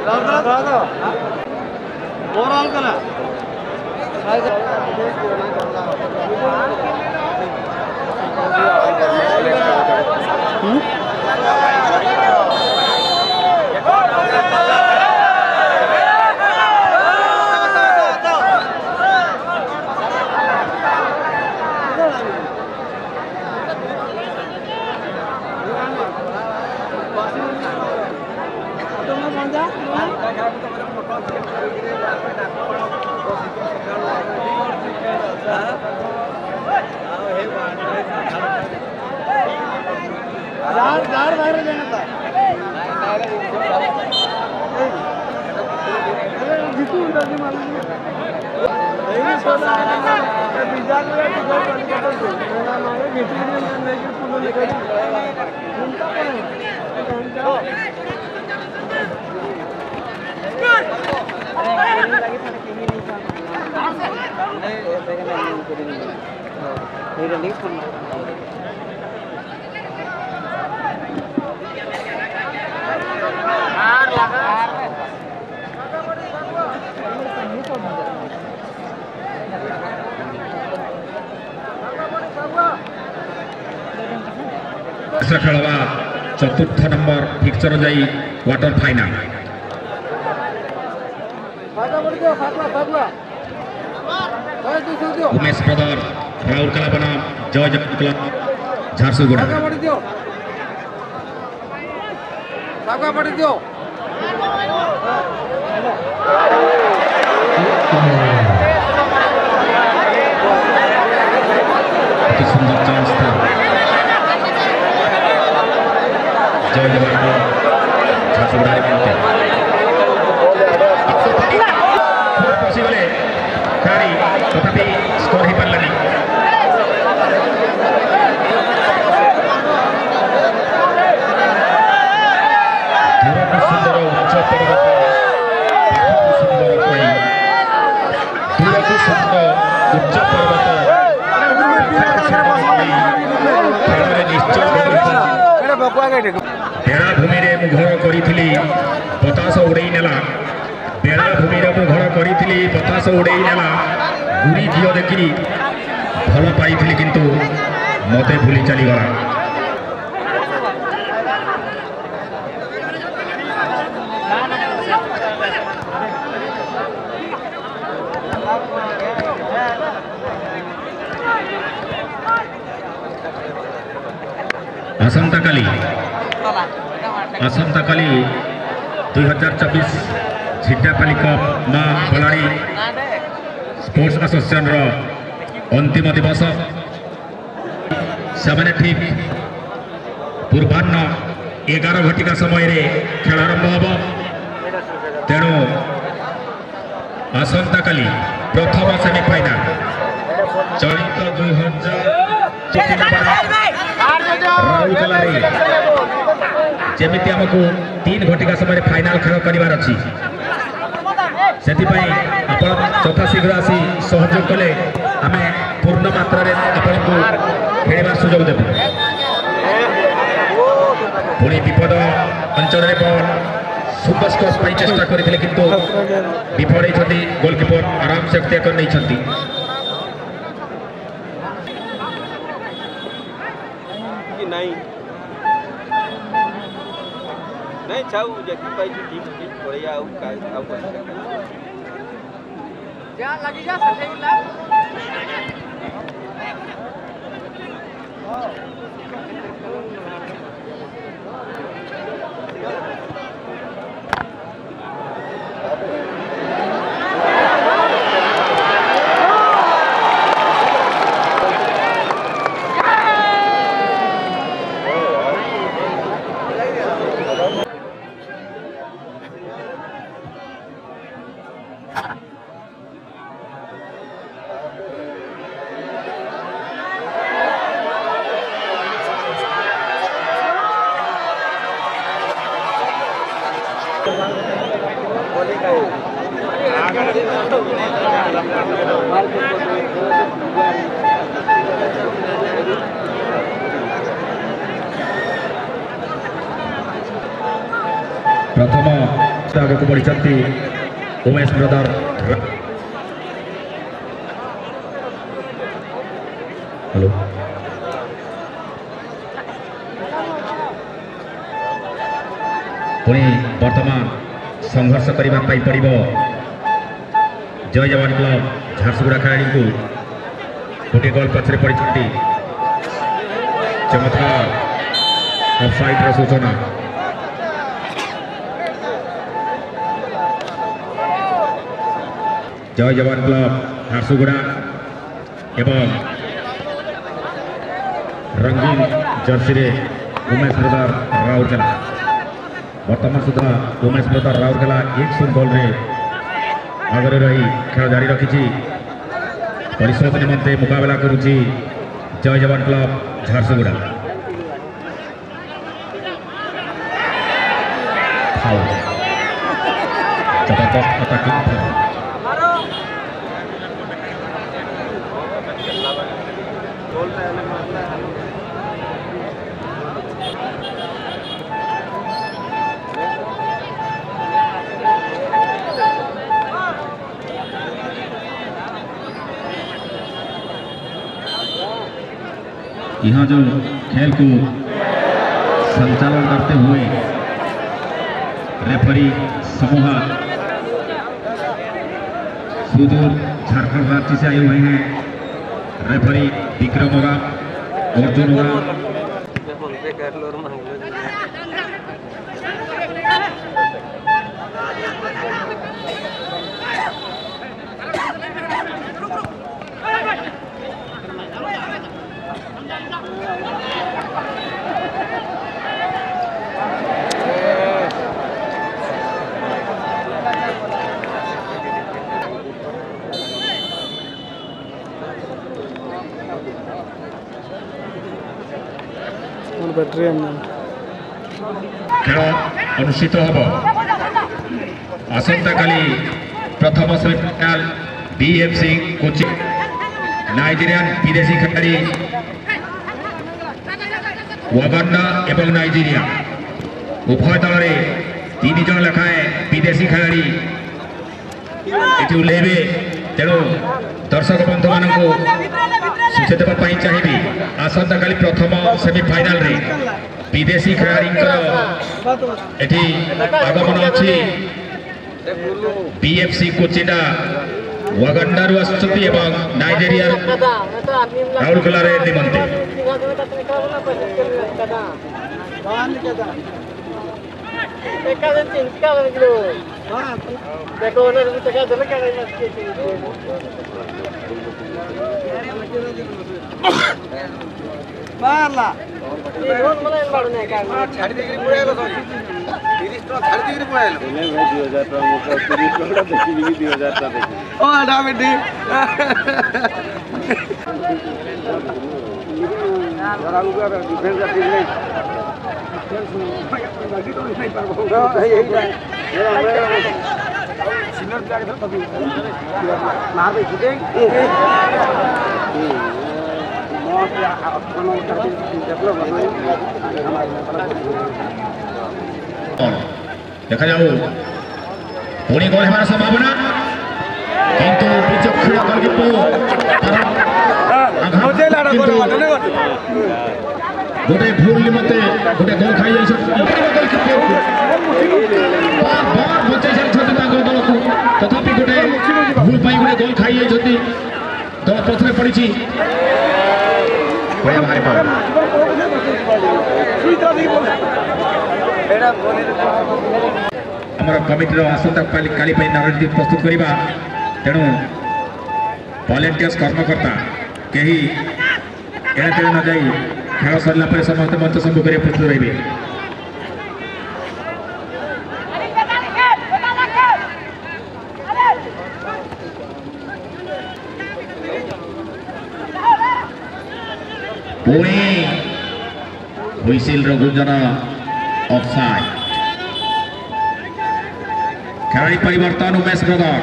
खेलवा चतुर्थ number fixture जाई quarter final Umesh brother Rourkela बनाम जय जगत क्लब झारसुगुड़ा सुंदर चांस था जय जवान झारसुगुड़ा पशिगले खेलाड़ी तथापि स्कोर हो पारानी सुंदर उच्च पर्वत सुंदर उच्च पर्वत बेलाभूमि घर करी बतास उड़े नेला बेलाभूमि घर करी बतास उड़े नेला गुरी झील देखी भल पाई किंतु मते भूली चलीगला आसंता काली 2024 झिटापाली कप मां बलाड़ी स्पोर्ट्स एसोसिएशन अंतिम दिवस से ठीक पूर्वाह्न 11 घटिका समय खेल आरंभ हम तेणु आसंता काली प्रथम सेमिफाइनाल चलित 2024 जमीती आमको 3 घटिका समय फाइनाल खेल करार अच्छी से यथाशीघ्र आसी सहयोग कले आम पूर्ण मात्रा आपण को खेलवार सुजोग देव पुणी विपद अंचल सुपर स्कोर चेष्टा करते किंतु विफल होती गोलकीपर आराम से अख्तियार नहीं नहीं छाऊ जति पाई ठीक ठीक बढ़िया आउ का आउ जा लगी जा ससे उला प्रथम ଆଗକୁ ବଢ଼ିଛନ୍ତି ଉମେଶ ବ୍ରଦର। ହ୍ୟାଲୋ ପୁଣି ବର୍ତ୍ତମାନ ସଂଘର୍ଷ କରିବା ପାଇଁ ପଡ଼ିବ ଜୟ ଯବାନ କ୍ଲବ ଝାରସୁଗୁଡ଼ା ଖେଳାଳିଙ୍କୁ। ଗୋଟିଏ ଗୋଲ ପଛରେ ପଡ଼ିଛନ୍ତି। ଚମତ୍କାର ଅଫସାଇଡର ସୂଚନା। ଜୟ ଯବାନ କ୍ଲବ ଝାରସୁଗୁଡ଼ା ଏବଂ ରଙ୍ଗୀନ ଜର୍ସିରେ ଉମେଶ ବ୍ରଦର ରାଉରକେଲା। ବର୍ତ୍ତମାନ ସୁଦ୍ଧା ଉମେଶ ବ୍ରଦର ରାଉରକେଲା 1-0 ଗୋଲରେ ଆଗରେ ରହି ଖେଳ ଜାରି ରଖିଛି। ପରିଶୋଧ ନିମନ୍ତେ ମୁକାବିଲା କରୁଛି ଜୟ ଯବାନ କ୍ଲବ ଝାରସୁଗୁଡ଼ା। ଜବରଦସ୍ତ ଆଟାକିଂ ଫାଉଲ। यहाँ जो खेल को संचालन करते हुए रेफरी समूह सुदूर झारखंड राज्य से आए हुए हैं। रेफरी विक्रम होगा, अर्जुन होगा। खेल अनुष्ठित हम आसंता काली प्रथम सेमिफाइनाल बीएफसी कोचिंग नाइजेरियान विदेशी खेलाड़ी वागांडा एवं नाइजेरिया उभय दल में 3 जन लेखाएं विदेशी खेलाड़ी ये ओह्लैबे। तेणु दर्शक बंधु मान सूचना देवाई चाहिए आसंता काली प्रथम सेमिफाइनाल रे विदेशी खेलाड़ी आगमन अच्छी। बीएफसी कोचिटा वागांडारू आसुचंती एवं नाइजेरिया राउरकेला रे निमंते। देखा जाऊ पुणी गोल होवार संभावना किंतु विचक्षण गोटे भूल निमंते गोटे गोल खाई बचाई सारी दल को तथापि गोटे भूल गोटे गोल खाई दल पथरे पड़ी आमर कमिटर आसंता काली रणनीति प्रस्तुत करवा। तेणु वॉलेंटियर्स कर्मकर्ता कहीं एणे तेणे न जाई खेल सरला पर समस्त मंच सम्मुख में प्रस्तुत रही। पुणी हुइसिल गुंजन ऑफसाइड। खेलाड़ी परिवर्तन उमेश ब्रदर।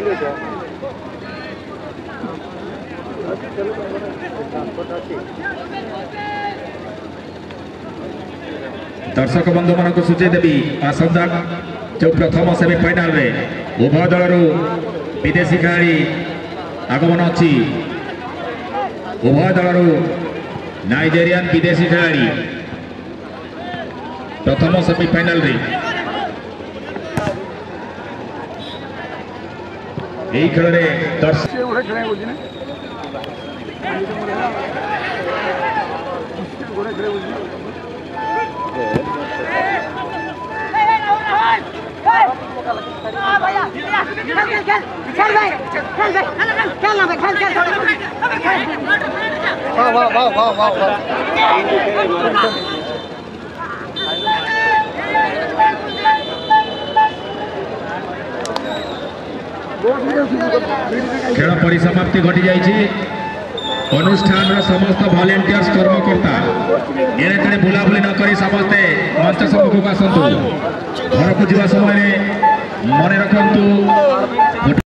दर्शक बंधु मान सूचे देवी आसंता जो प्रथम सेमिफाइनाल रे उभय दल विदेशी खेलाड़ी आगमन अच्छी उभय दल नाइजेरियान विदेशी खेलाड़ी प्रथम सेमिफाइनाल रे यही खेल में दर्शक खेल परिसमाप्ति घटी जाइए। अनुष्ठान समस्त वॉलंटियर्स कर्मकर्ता एणे तेणे बुलाबुली न करी समस्ते मंच सम्मुख आसतु। घर को जावा समय मन रखु।